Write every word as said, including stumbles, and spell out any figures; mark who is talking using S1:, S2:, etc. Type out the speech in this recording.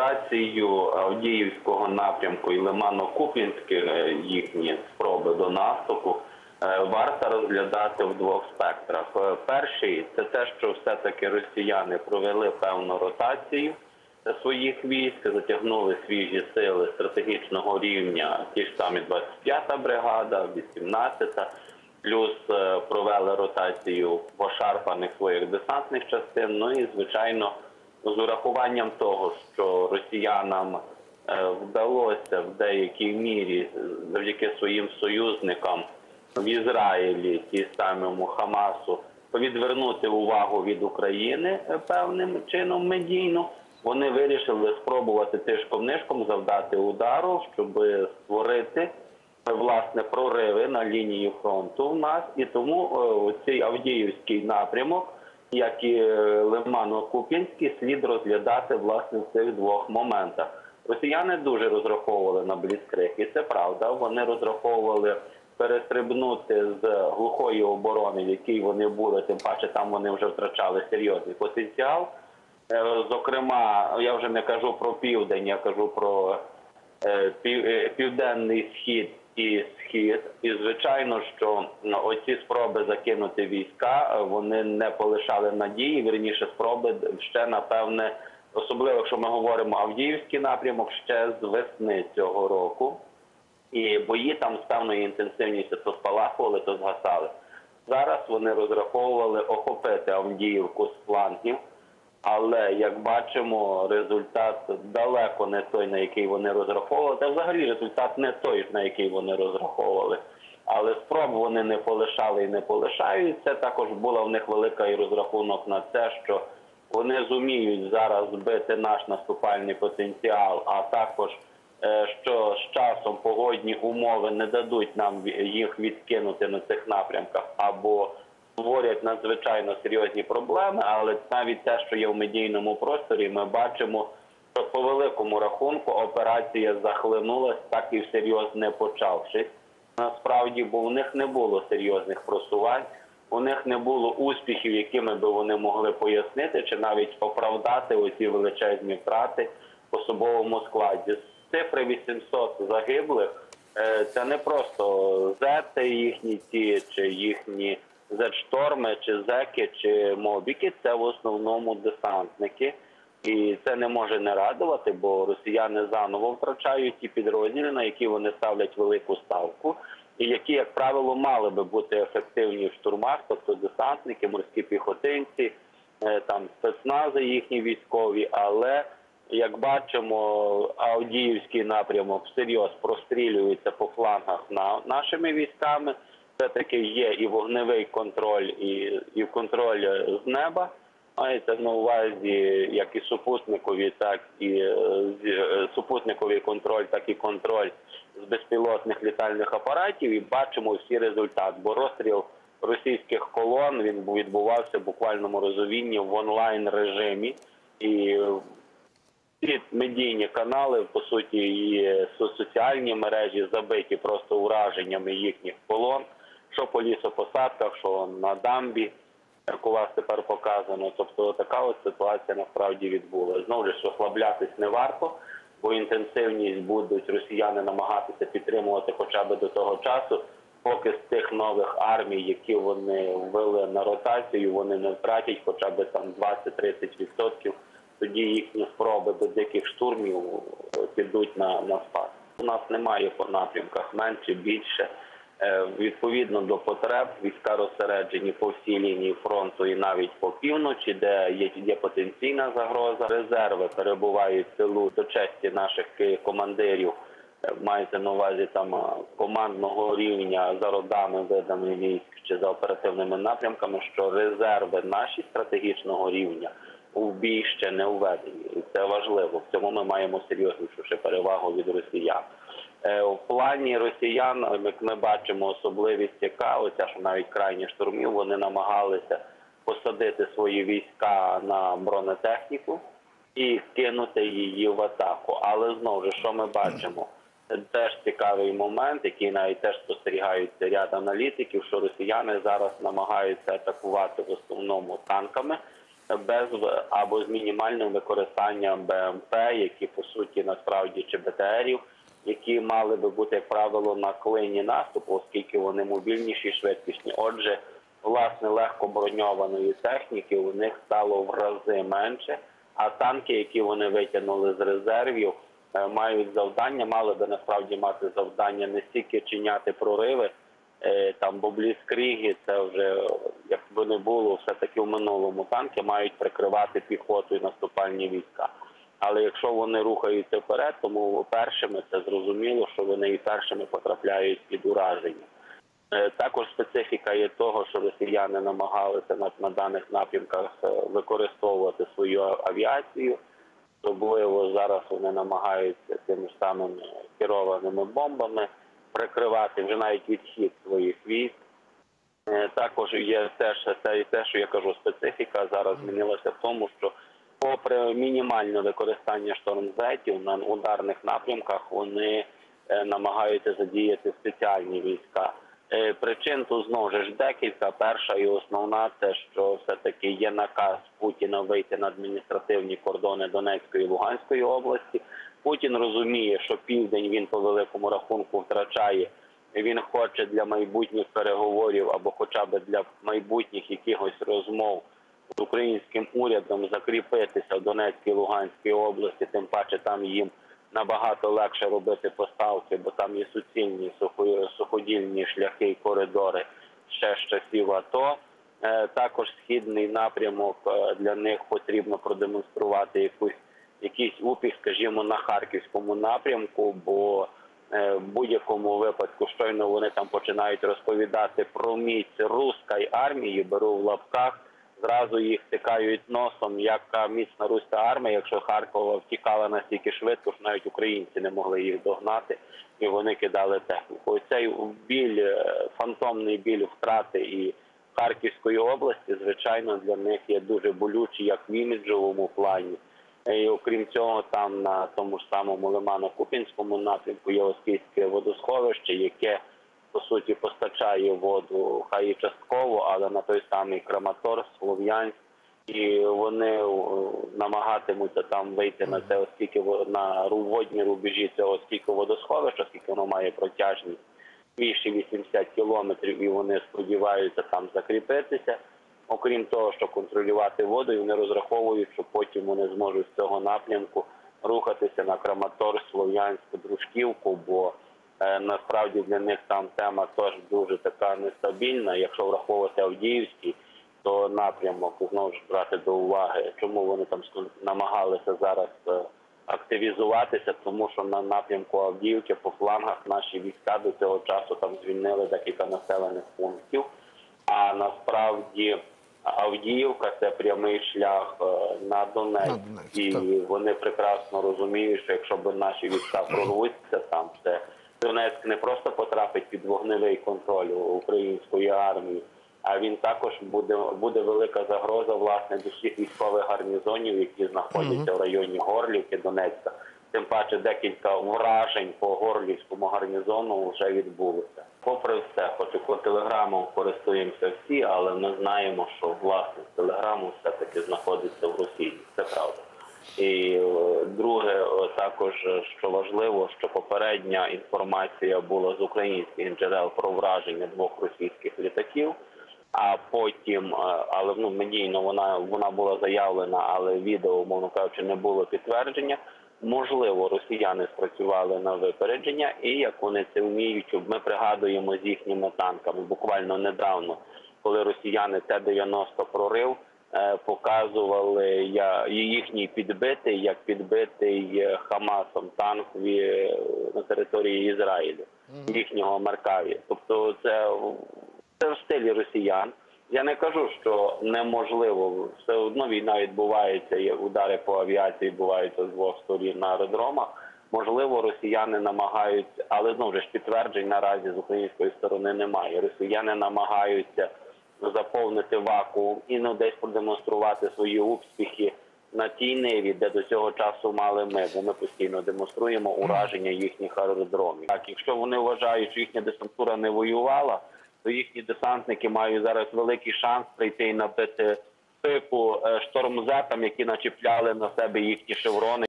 S1: операцію Авдіївського напрямку і Лимано-Куп'янське, їхні спроби до наступу, варто розглядати в двох спектрах. Перший – це те, що все-таки росіяни провели певну ротацію своїх військ, затягнули свіжі сили стратегічного рівня, ті ж самі двадцять п'ята бригада, вісімнадцята, плюс провели ротацію пошарпаних своїх десантних частин, ну і, звичайно, з урахуванням того, що росіянам вдалося в деякій мірі завдяки своїм союзникам в Ізраїлі, ті самому Хамасу, відвернути увагу від України певним чином медійно, вони вирішили спробувати тишком-нишком завдати удару, щоб створити, власне, прориви на лінії фронту в нас. І тому цей Авдіївський напрямок, як і Лимано-Куп'янський, слід розглядати, власне, в цих двох моментах. Росіяни дуже розраховували на бліцкриг, і це правда. Вони розраховували перестрибнути з глухої оборони, в якій вони були, тим паче там вони вже втрачали серйозний потенціал. Зокрема, я вже не кажу про південь, я кажу про південний схід і схід. І, звичайно, що оці спроби закинути війська, вони не полишали надії, вірніше спроби ще, напевне, особливо, якщо ми говоримо Авдіївський напрямок, ще з весни цього року. І бої там з певною інтенсивністю то спалахували, то згасали. Зараз вони розраховували охопити Авдіївку з флангів, але, як бачимо, результат далеко не той, на який вони розраховували. Та взагалі результат не той, на який вони розраховували. Але спроб вони не полишали і не полишають. Це також була в них велика і розрахунок на те, що вони зуміють зараз збити наш наступальний потенціал, а також що з часом погодні умови не дадуть нам їх відкинути на цих напрямках або створять надзвичайно серйозні проблеми. Але навіть те, що є в медійному просторі, ми бачимо, що по великому рахунку операція захлинулась, так і всерйоз не почавшись. Насправді, бо в них не було серйозних просувань, у них не було успіхів, якими би вони могли пояснити чи навіть оправдати оці величезні втрати в особовому складі. Цифри вісімсот загиблих – це не просто зети їхні ті, чи їхні зет-шторми, чи зеки, чи мобіки, це в основному десантники. І це не може не радувати, бо росіяни заново втрачають ті підрозділи, на які вони ставлять велику ставку, і які, як правило, мали би бути ефективні в штурмах, тобто десантники, морські піхотинці, там спецнази їхні військові, але, як бачимо, Авдіївський напрямок всерйоз прострілюється по флангах нашими військами. Все-таки є і вогневий контроль, і, і контроль з неба. Мається на увазі як і супутникові, так і супутниковий контроль, так і контроль з безпілотних літальних апаратів. І бачимо всі результати. Бо розстріл російських колон, він відбувався в буквальному розумінні в онлайн-режимі. І ці медійні канали, по суті, і соціальні мережі забиті просто ураженнями їхніх колон, що по лісопосадках, що на дамбі, як у вас тепер показано. Тобто така ось ситуація насправді відбулася. Знову ж, ослаблятись не варто, бо інтенсивність будуть росіяни намагатися підтримувати хоча б до того часу, поки з тих нових армій, які вони ввели на ротацію, вони не втратять хоча б там двадцять-тридцять відсотків. Тоді їхні спроби до диких штурмів підуть на, на спад. У нас немає по напрямках менше, більше. Відповідно до потреб, війська розсереджені по всій лінії фронту і навіть по півночі, де є, є потенційна загроза. Резерви перебувають в тилу до честі наших командирів, мається на увазі там командного рівня за родами, видами військ чи за оперативними напрямками, що резерви наші стратегічного рівня у бій ще не введені. І це важливо. В цьому ми маємо серйознішу ще перевагу від росіян. В плані росіян, як ми бачимо, особливість яка, оця, що навіть крайні штурмів, вони намагалися посадити свої війська на бронетехніку і кинути її в атаку. Але знову ж, що ми бачимо? Теж цікавий момент, який навіть теж спостерігаються ряд аналітиків, що росіяни зараз намагаються атакувати в основному танками, без або з мінімальним використанням Б М П, які по суті насправді чи Б Т Рів, які мали би бути, як правило, на клині наступу, оскільки вони мобільніші і швидкісні. Отже, власне, легко броньованої техніки у них стало в рази менше, а танки, які вони витягнули з резервів, мають завдання, мали би насправді мати завдання не стільки чиняти прориви, там, бо бліцкріги, це вже, як би не було, все-таки в минулому танки мають прикривати піхоту і наступальні війська. Але якщо вони рухаються вперед, тому першими це зрозуміло, що вони і першими потрапляють під ураження. Також специфіка є того, що росіяни намагалися на, на даних напрямках використовувати свою авіацію. Особливо зараз вони намагаються тими ж самими керованими бомбами прикривати вже навіть відхід своїх військ. Також є теж те, те, що я кажу, специфіка зараз змінилася в тому, що попри мінімальне використання штормзетів на ударних напрямках, вони намагаються задіяти спеціальні війська. Причин тут знову ж декілька. Перша і основна – це, що все-таки є наказ Путіна вийти на адміністративні кордони Донецької і Луганської області. Путін розуміє, що південь він по великому рахунку втрачає. Він хоче для майбутніх переговорів або хоча б для майбутніх якихось розмов з українським урядом закріпитися в Донецькій і Луганській області, тим паче там їм набагато легше робити поставки, бо там є суцільні суходільні шляхи і коридори ще з часів АТО. Також східний напрямок для них потрібно продемонструвати якусь, якийсь успіх, скажімо, на Харківському напрямку, бо в будь-якому випадку щойно вони там починають розповідати про міць руської армії, беру в лапках, зразу їх стикають носом, яка міцна руська армія, якщо Харкова втікала настільки швидко, що навіть українці не могли їх догнати, і вони кидали техніку. Оцей біль, фантомний біль втрати і Харківської області, звичайно, для них є дуже болючий, як в іміджовому плані. І окрім цього, там на тому ж самому Лимано-Куп'янському напрямку є Оскільське водосховище, яке, по суті, постачає воду, хай і частково, але на той самий Краматорськ, Слов'янськ. І вони намагатимуться там вийти на це, оскільки на водні рубежі цього Оскільського водосховища, оскільки воно має протяжність більше вісімдесят кілометрів, і вони сподіваються там закріпитися. Окрім того, що контролювати воду, і вони розраховують, що потім вони зможуть з цього напрямку рухатися на Краматорськ, Слов'янськ, Дружківку, бо е, насправді для них там тема теж дуже така нестабільна. Якщо враховувати Авдіївський, то напрямок, знову ж брати до уваги, чому вони там намагалися зараз е, активізуватися, тому що на напрямку Авдіївки по флангах наші війська до цього часу там звільнили декілька населених пунктів, а насправді Авдіївка – це прямий шлях на Донецьк, на Донецьк і так. Вони прекрасно розуміють, що якщо б наші війська прорвуться там, це Донецьк не просто потрапить під вогневий контроль української армії, а він також буде, буде велика загроза, власне, до всіх військових гарнізонів, які знаходяться mm-hmm. в районі Горлівки, Донецька. Тим паче декілька вражень по Горлівському гарнізону вже відбулося. Попри все, хоч і телеграмом користуємося всі, але ми знаємо, що власник телеграму все-таки знаходиться в Росії. Це правда. І друге, також, що важливо, що попередня інформація була з українських джерел про враження двох російських літаків, а потім, але ну, медійно вона, вона була заявлена, але відео, мовно кажучи, не було підтвердження. Можливо, росіяни спрацювали на випередження, і як вони це вміють, ми пригадуємо з їхніми танками. Буквально недавно, коли росіяни Т дев'яносто прорив, показували їхній підбитий, як підбитий Хамасом танк на території Ізраїлю, їхнього Меркаві. Тобто це, це в стилі росіян. Я не кажу, що неможливо, все одно війна відбувається, і удари по авіації відбуваються з двох сторін на аеродромах. Можливо, росіяни намагаються, але знову ж підтверджень наразі з української сторони немає. Росіяни намагаються заповнити вакуум і ну, десь продемонструвати свої успіхи на тій ниві, де до цього часу мали ми, бо ми постійно демонструємо ураження їхніх аеродромів. Так, якщо вони вважають, що їхня десантура не воювала, то їхні десантники мають зараз великий шанс прийти і набити типу е, штормзетам, які начіпляли на себе їхні шеврони.